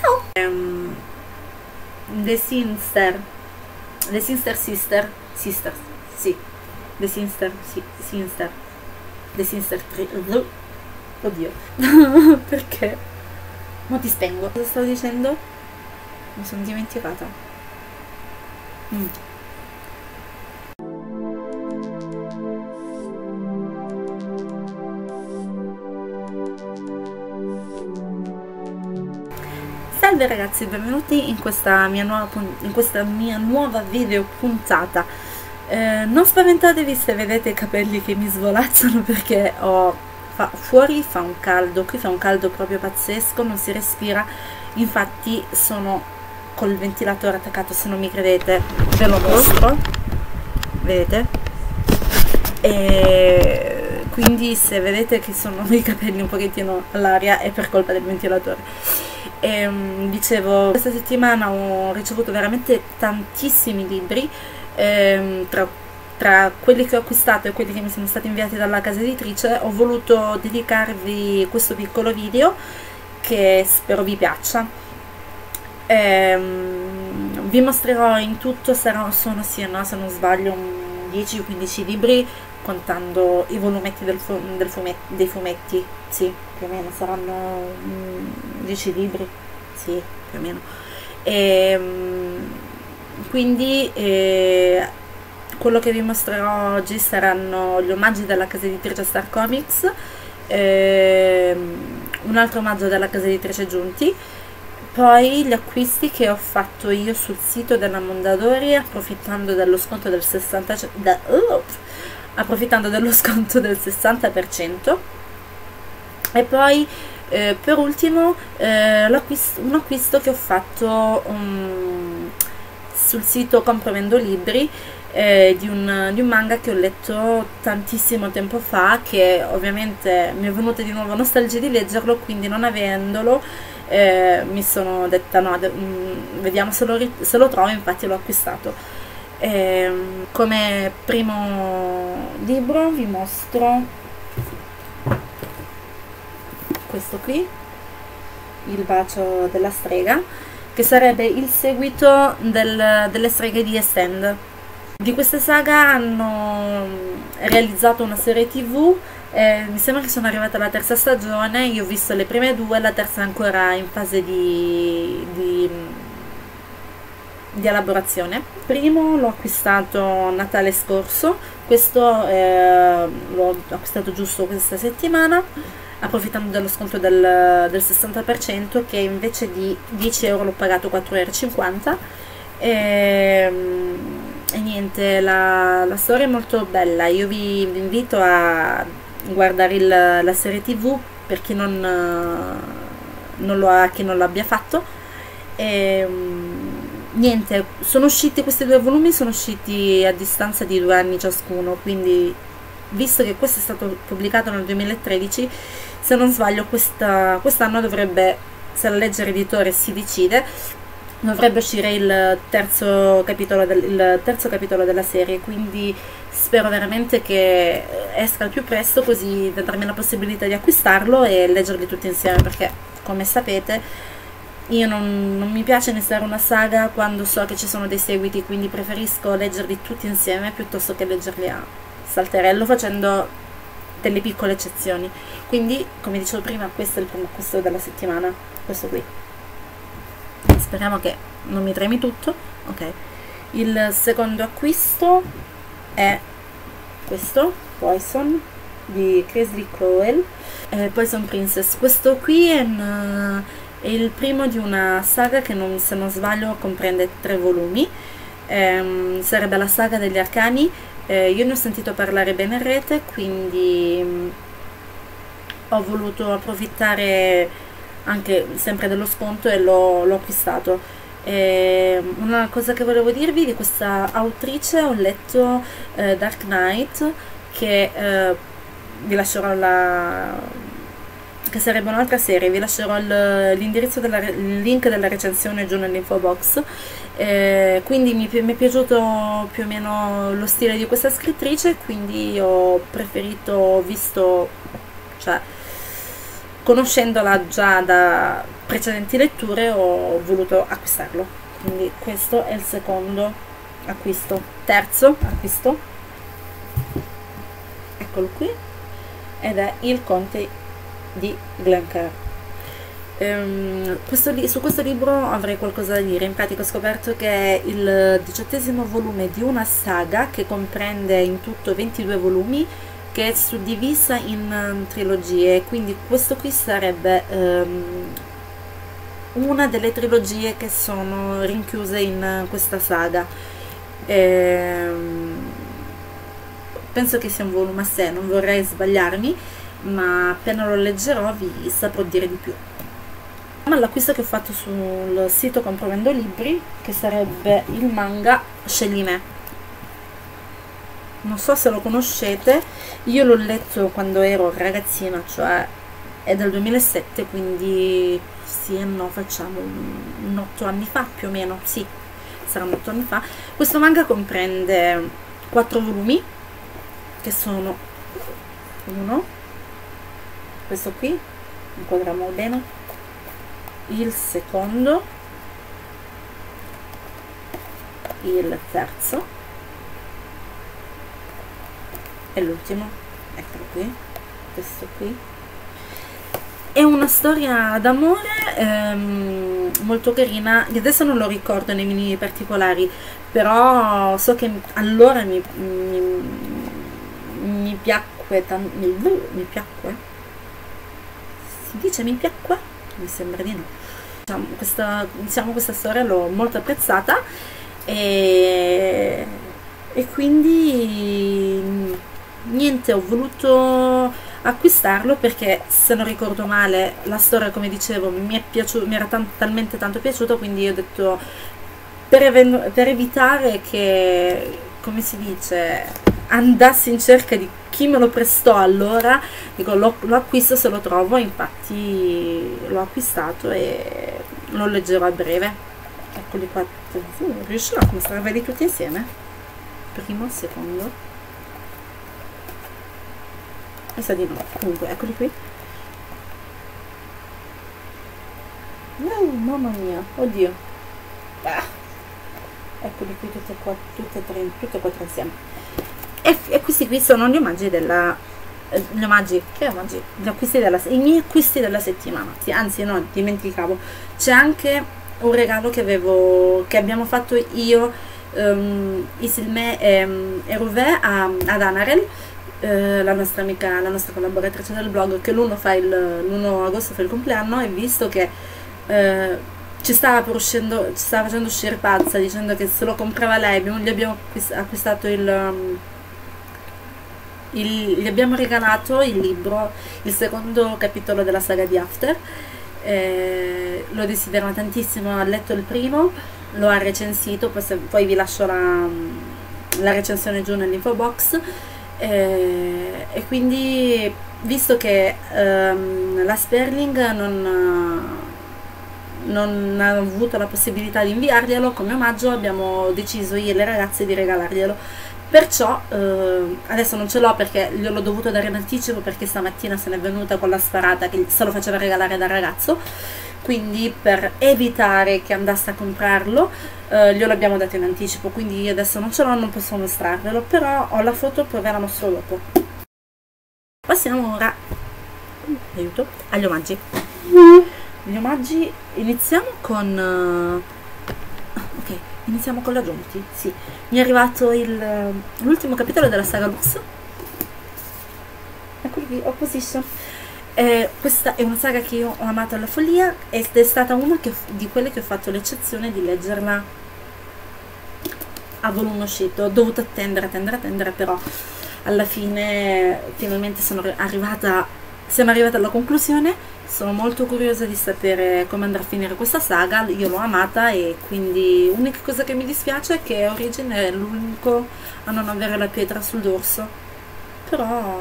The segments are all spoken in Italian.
Ciao! The Sinster Sisters, sì, The Sinster, sì, Sinster, The Sinster 3, oddio, perché? Ma ti spengo. Cosa stavo dicendo? Mi sono dimenticata. Salve ragazzi, benvenuti in questa mia nuova video puntata. Non spaventatevi se vedete i capelli che mi svolazzano, perché fuori fa un caldo, qui fa un caldo proprio pazzesco, non si respira. Infatti sono col ventilatore attaccato, se non mi credete ve lo mostro, vedete? E quindi se vedete che sono i capelli un pochettino all'aria è per colpa del ventilatore. Dicevo, questa settimana ho ricevuto veramente tantissimi libri, tra quelli che ho acquistato e quelli che mi sono stati inviati dalla casa editrice. Ho voluto dedicarvi questo piccolo video che spero vi piaccia. Vi mostrerò in tutto, sono sì, no, se non sbaglio 10-15 libri contando i volumetti dei fumetti, sì, più o meno saranno 10 libri, sì, più o meno. Quindi quello che vi mostrerò oggi saranno gli omaggi della casa editrice Star Comics, un altro omaggio della casa editrice Giunti, poi gli acquisti che ho fatto io sul sito della Mondadori approfittando dello sconto del 60%, e poi per ultimo un acquisto che ho fatto sul sito Compro Vendo Libri, di un manga che ho letto tantissimo tempo fa, che ovviamente mi è venuta di nuovo nostalgia di leggerlo, quindi non avendolo mi sono detta no, vediamo se lo trovo, infatti l'ho acquistato. Come primo libro vi mostro questo qui, Il bacio della strega, che sarebbe il seguito delle streghe di East End. Di questa saga hanno realizzato una serie TV, mi sembra che sono arrivata alla terza stagione, io ho visto le prime due, la terza è ancora in fase di elaborazione. Primo l'ho acquistato a Natale scorso, questo l'ho acquistato giusto questa settimana, approfittando dello sconto del 60%, che invece di 10 euro l'ho pagato 4,50 euro. E niente, la storia è molto bella. Io vi invito a guardare la serie TV per chi non l'abbia fatto. Niente, questi due volumi sono usciti a distanza di 2 anni ciascuno, quindi visto che questo è stato pubblicato nel 2013, se non sbaglio quest'anno dovrebbe, se la legge editore si decide, dovrebbe uscire il terzo capitolo della serie, quindi spero veramente che esca al più presto, così da darmi la possibilità di acquistarlo e leggerli tutti insieme, perché come sapete io non mi piace iniziare una saga quando so che ci sono dei seguiti, quindi preferisco leggerli tutti insieme piuttosto che leggerli a salterello, facendo delle piccole eccezioni. Quindi, come dicevo prima, questo è il primo acquisto della settimana, questo qui. Speriamo che non mi tremi tutto. Ok, il secondo acquisto è questo, Poison di Kresley Crowell, Poison Princess. Questo qui è il primo di una saga che, se non sbaglio, comprende 3 volumi. Sarebbe la saga degli arcani. Io ne ho sentito parlare bene in rete, quindi ho voluto approfittare anche sempre dello sconto e l'ho acquistato. Una cosa che volevo dirvi di questa autrice: ho letto Dark Knight, che vi lascerò che sarebbe un'altra serie, vi lascerò l'indirizzo il link della recensione giù nell'info box. Quindi mi è piaciuto più o meno lo stile di questa scrittrice, quindi ho preferito, conoscendola già da precedenti letture ho voluto acquistarlo. Quindi questo è il secondo acquisto. Terzo acquisto, eccolo qui, ed è il Conte di Glencairn. Su questo libro avrei qualcosa da dire. In pratica ho scoperto che è il 18° volume di una saga che comprende in tutto 22 volumi, che è suddivisa in trilogie, quindi questo qui sarebbe una delle trilogie che sono rinchiuse in questa saga. Penso che sia un volume a sé, non vorrei sbagliarmi, ma appena lo leggerò vi saprò dire di più. L'acquisto che ho fatto sul sito Comprovendo Libri, che sarebbe il manga Scegli non so se lo conoscete, io l'ho letto quando ero ragazzina, cioè è del 2007, quindi sì e no, facciamo 8 anni fa più o meno, sì, saranno 8 anni fa. Questo manga comprende 4 volumi, che sono uno, questo qui, inquadriamo bene, il secondo, il terzo e l'ultimo, eccolo qui, questo qui. È una storia d'amore molto carina, adesso non lo ricordo nei minimi particolari, però so che allora mi piacque, mi piacque? Si dice mi piacque? Mi sembra di no. Questa storia l'ho molto apprezzata e quindi niente, ho voluto acquistarlo perché, se non ricordo male, la storia, come dicevo, mi era talmente tanto piaciuta, quindi ho detto, per evitare che, come si dice, andassi in cerca di chi me lo prestò, allora dico lo acquisto se lo trovo. Infatti l'ho acquistato e lo leggerò a breve. Eccoli qua, riuscirò a mostrarveli tutti insieme, primo, secondo, mi sa di no, comunque eccoli qui. Mamma mia, oddio, eccoli qui tutte e quattro insieme. E questi qui sono gli omaggi della gli acquisti i miei acquisti della settimana. Anzi no, dimenticavo, c'è anche un regalo che abbiamo fatto io, Isilme e Rouvet ad Anarel, la nostra amica, la nostra collaboratrice del blog, che l'1 agosto fa il compleanno, e visto che ci stava facendo uscire pazza dicendo che se lo comprava lei, gli abbiamo acquistato gli abbiamo regalato il libro, il secondo capitolo della saga di After. Lo desidera tantissimo, ha letto il primo, lo ha recensito, poi vi lascio la recensione giù nell'info box. E quindi, visto che la Sperling non ha avuto la possibilità di inviarglielo come omaggio, abbiamo deciso io e le ragazze di regalarglielo. Perciò adesso non ce l'ho perché gliel'ho dovuto dare in anticipo, perché stamattina se n'è venuta con la sparata che se lo faceva regalare dal ragazzo, quindi per evitare che andasse a comprarlo glielo abbiamo dato in anticipo, quindi adesso non ce l'ho, non posso mostrarvelo, però ho la foto, poi ve la mostro dopo. Passiamo ora agli omaggi. Gli omaggi, iniziamo con iniziamo con la Giunti. Sì, mi è arrivato l'ultimo capitolo della saga Lux, eccolo qui, Opposition. Questa è una saga che io ho amato alla follia ed è stata una di quelle che ho fatto l'eccezione di leggerla a volume uscito. Ho dovuto attendere, però alla fine finalmente siamo arrivata alla conclusione. Sono molto curiosa di sapere come andrà a finire questa saga. Io l'ho amata e quindi l'unica cosa che mi dispiace è che Origine è l'unico a non avere la pietra sul dorso, però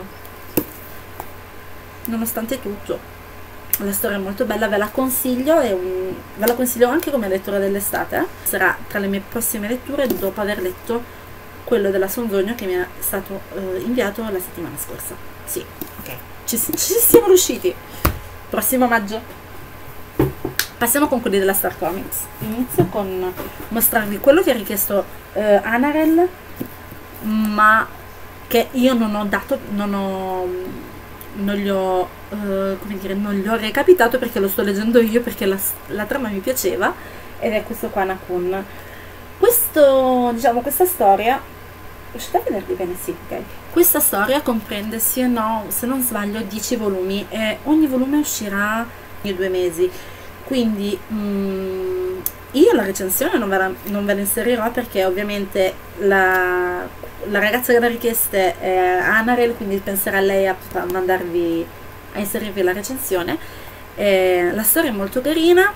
nonostante tutto la storia è molto bella, ve la consiglio, ve la consiglio anche come lettura dell'estate. Sarà tra le mie prossime letture dopo aver letto quello della Sonzogno che mi è stato inviato la settimana scorsa. Sì, ok, ci siamo riusciti. prossimo maggio. Passiamo con quelli della Star Comics. Inizio con mostrarvi quello che ha richiesto Anarel, ma che io non ho dato, non gli ho, come dire, non gli ho recapitato perché lo sto leggendo io, perché la trama mi piaceva, ed è questo qua, Nakun. Diciamo, questa storia, riuscite a vederli bene? Sì, ok. Questa storia comprende, sì o no, se non sbaglio, 10 volumi, e ogni volume uscirà in 2 mesi. Quindi io la recensione non ve la inserirò, perché ovviamente la ragazza che l'ha richiesta è Anarel, quindi penserà a lei a inserirvi la recensione. La storia è molto carina,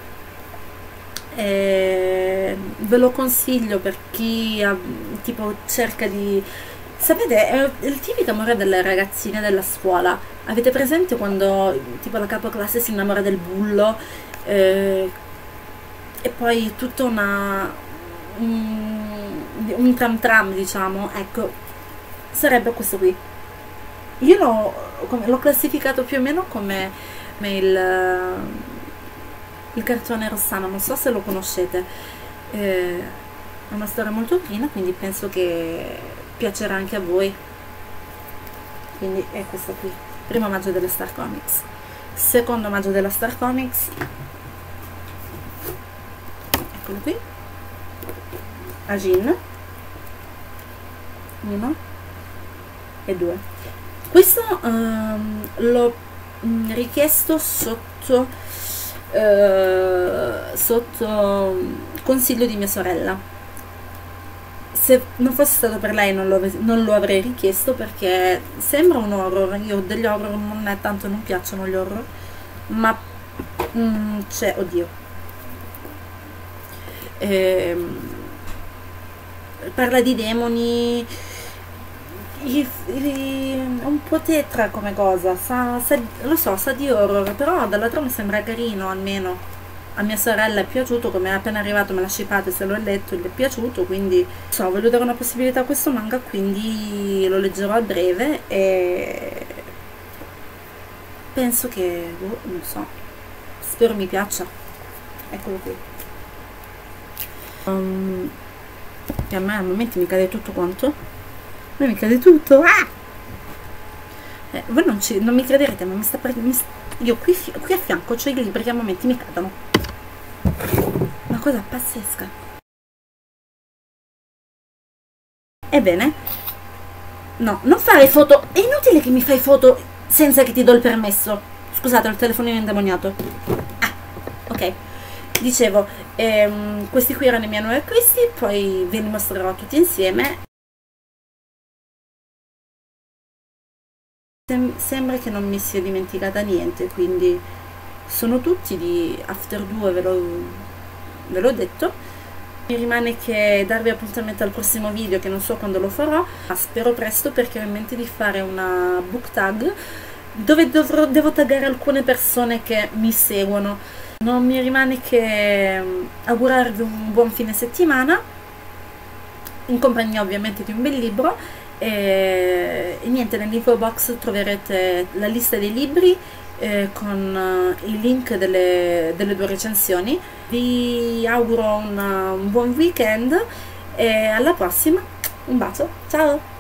ve lo consiglio per chi tipo cerca di... Sapete, è il tipico amore delle ragazzine della scuola. Avete presente quando tipo la capoclasse si innamora del bullo, e poi tutta un tram tram, diciamo? Ecco, sarebbe questo qui. Io l'ho classificato più o meno come il cartone Rossano, non so se lo conoscete. È una storia molto carina, quindi penso che piacerà anche a voi. Quindi è questo qui, primo maggio delle Star Comics. Secondo maggio della Star Comics, eccolo qui, Ajin 1 e 2. Questo l'ho richiesto sotto consiglio di mia sorella. Se non fosse stato per lei non lo avrei richiesto, perché sembra un horror. Io degli horror non piacciono gli horror, ma cioè, oddio, parla di demoni, un po' tetra come cosa, lo so, sa di horror, però dalla trama sembra carino. Almeno a mia sorella è piaciuto, come è appena arrivato me l'ha shippato e se l'ho letto, gli è piaciuto, quindi voglio dare una possibilità a questo manga, quindi lo leggerò a breve e penso che, non so, spero mi piaccia. Eccolo qui. Che a me a momenti mi cade tutto quanto. A me mi cade tutto. Ah! Voi non mi crederete, ma io qui a fianco c'ho i libri che a momenti mi cadono. Una cosa pazzesca. Ebbene, no, non fare foto. È inutile che mi fai foto senza che ti do il permesso. Scusate, ho il telefonino indemoniato. Ah, ok. Dicevo, questi qui erano i miei nuovi acquisti, poi ve li mostrerò tutti insieme. Sembra che non mi sia dimenticata niente, quindi sono tutti di After 2, ve l'ho detto. Mi rimane che darvi appuntamento al prossimo video, che non so quando lo farò, ma spero presto, perché ho in mente di fare una book tag dove devo taggare alcune persone che mi seguono. Non mi rimane che augurarvi un buon fine settimana, in compagnia ovviamente di un bel libro. E niente, nell'info box troverete la lista dei libri con il link delle 2 recensioni. Vi auguro un buon weekend e alla prossima. Un bacio, ciao!